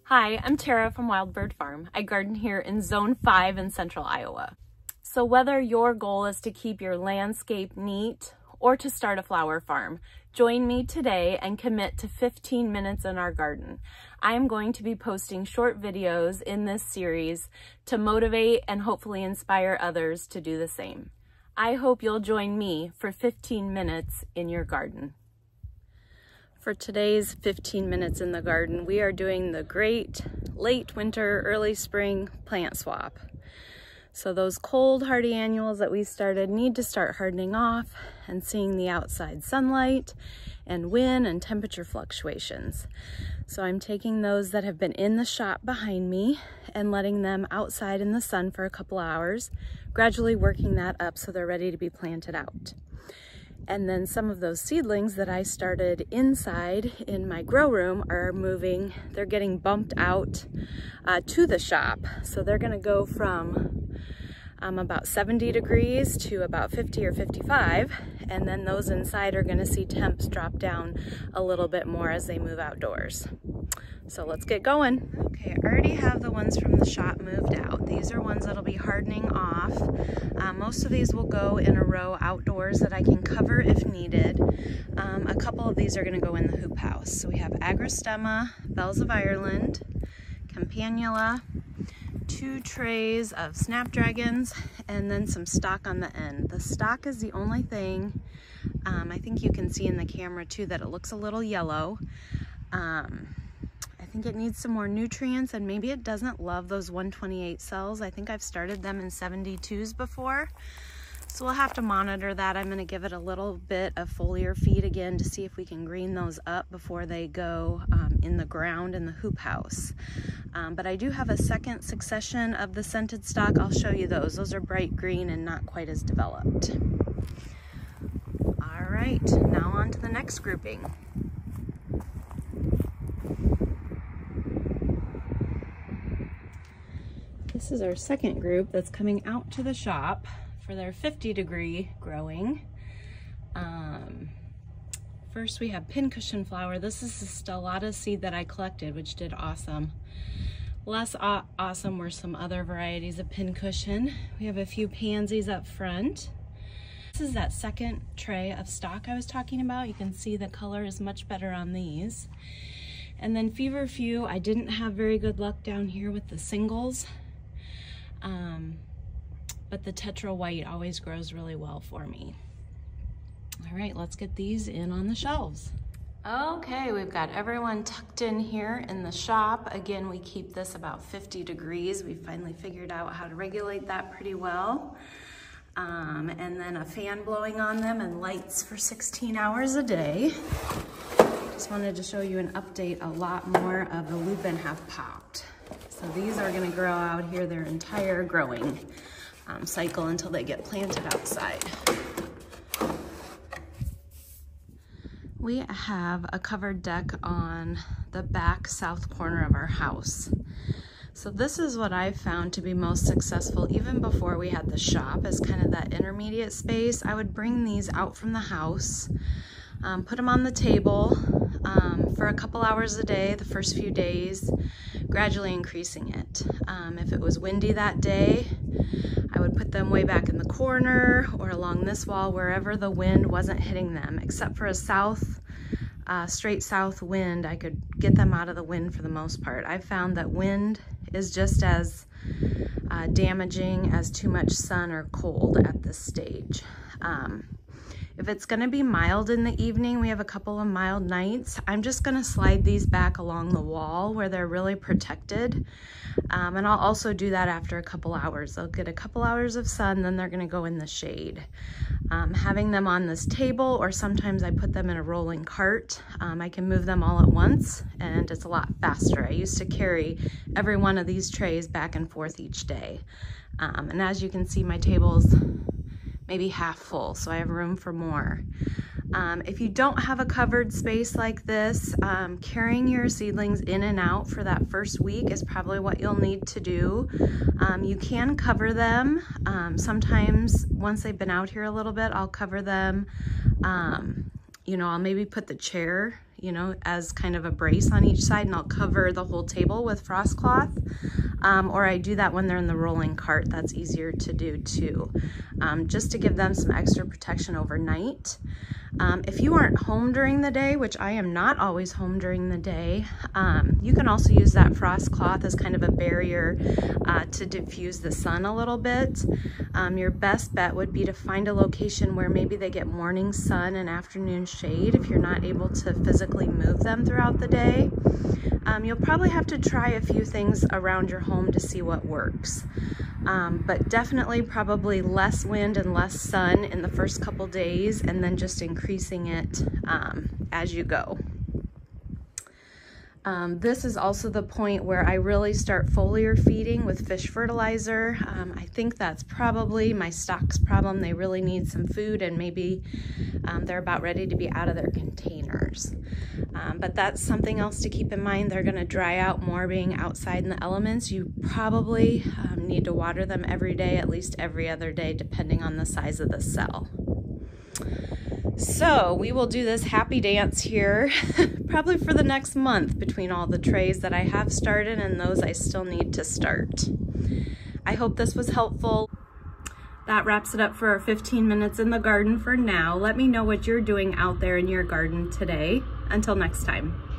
Hi, I'm Tara from Wild Bird Farm. I garden here in Zone 5 in central Iowa. So whether your goal is to keep your landscape neat or to start a flower farm, join me today and commit to 15 minutes in our garden. I am going to be posting short videos in this series to motivate and hopefully inspire others to do the same. I hope you'll join me for 15 minutes in your garden. For today's 15 minutes in the garden, we are doing the great late winter, early spring plant swap. So those cold, hardy annuals that we started need to start hardening off and seeing the outside sunlight and wind and temperature fluctuations. So I'm taking those that have been in the shop behind me and letting them outside in the sun for a couple hours, gradually working that up so they're ready to be planted out. And then some of those seedlings that I started inside in my grow room are moving. They're getting bumped out to the shop. So they're gonna go from about 70 degrees to about 50 or 55. And then those inside are gonna see temps drop down a little bit more as they move outdoors. So let's get going. Okay, I already have the ones from the shop moved out. These are ones that'll be hardening off. Most of these will go in a row outdoors that I can cover if needed. A couple of these are gonna go in the hoop house. So we have Agrostemma, Bells of Ireland, Campanula, 2 trays of snapdragons, and then some stock on the end. The stock is the only thing, I think you can see in the camera too that it looks a little yellow. I think it needs some more nutrients, and maybe it doesn't love those 128 cells. I think I've started them in 72s before. So we'll have to monitor that. I'm gonna give it a little bit of foliar feed again to see if we can green those up before they go in the ground in the hoop house. But I do have a second succession of the scented stock. I'll show you those. Those are bright green and not quite as developed. All right, now on to the next grouping. This is our second group that's coming out to the shop for their 50-degree growing. First we have pincushion flower. This is the stellata seed that I collected, which did awesome. Less awesome were some other varieties of pincushion. We have a few pansies up front. This is that second tray of stock I was talking about. You can see the color is much better on these. And then feverfew, I didn't have very good luck down here with the singles. But the Tetra White always grows really well for me. All right, let's get these in on the shelves. Okay, we've got everyone tucked in here in the shop. Again, we keep this about 50 degrees. We finally figured out how to regulate that pretty well. And then a fan blowing on them and lights for 16 hours a day. Just wanted to show you an update. A lot more of the lupin have popped. So these are gonna grow out here their entire growing cycle until they get planted outside. We have a covered deck on the back south corner of our house. So this is what I've found to be most successful even before we had the shop, as kind of that intermediate space. I would bring these out from the house, put them on the table for a couple hours a day, the first few days, gradually increasing it. If it was windy that day, I would put them way back in the corner or along this wall, wherever the wind wasn't hitting them. Except for a straight south wind, I could get them out of the wind for the most part. I've found that wind is just as damaging as too much sun or cold at this stage. If it's gonna be mild in the evening, we have a couple of mild nights, I'm just gonna slide these back along the wall where they're really protected. And I'll also do that after a couple hours. They'll get a couple hours of sun, then they're gonna go in the shade. Having them on this table, or sometimes I put them in a rolling cart, I can move them all at once and it's a lot faster. I used to carry every one of these trays back and forth each day. And as you can see, my table's maybe half full, so I have room for more. If you don't have a covered space like this, carrying your seedlings in and out for that first week is probably what you'll need to do. You can cover them. Sometimes once they've been out here a little bit, I'll cover them. You know, I'll maybe put the chair you know, as kind of a brace on each side, and I'll cover the whole table with frost cloth. Or I do that when they're in the rolling cart. That's easier to do too, just to give them some extra protection overnight. If you aren't home during the day, which I am not always home during the day, you can also use that frost cloth as kind of a barrier to diffuse the sun a little bit. Your best bet would be to find a location where maybe they get morning sun and afternoon shade if you're not able to physically move them throughout the day. You'll probably have to try a few things around your home to see what works. But definitely probably less wind and less sun in the first couple days, and then just increasing it as you go. This is also the point where I really start foliar feeding with fish fertilizer. I think that's probably my stock's problem. They really need some food, and maybe they're about ready to be out of their containers. But that's something else to keep in mind. They're gonna dry out more being outside in the elements. You probably need to water them every day, at least every other day, depending on the size of the cell. So we will do this happy dance here probably for the next month between all the trays that I have started and those I still need to start. I hope this was helpful. That wraps it up for our 15 minutes in the garden for now. Let me know what you're doing out there in your garden today. Until next time.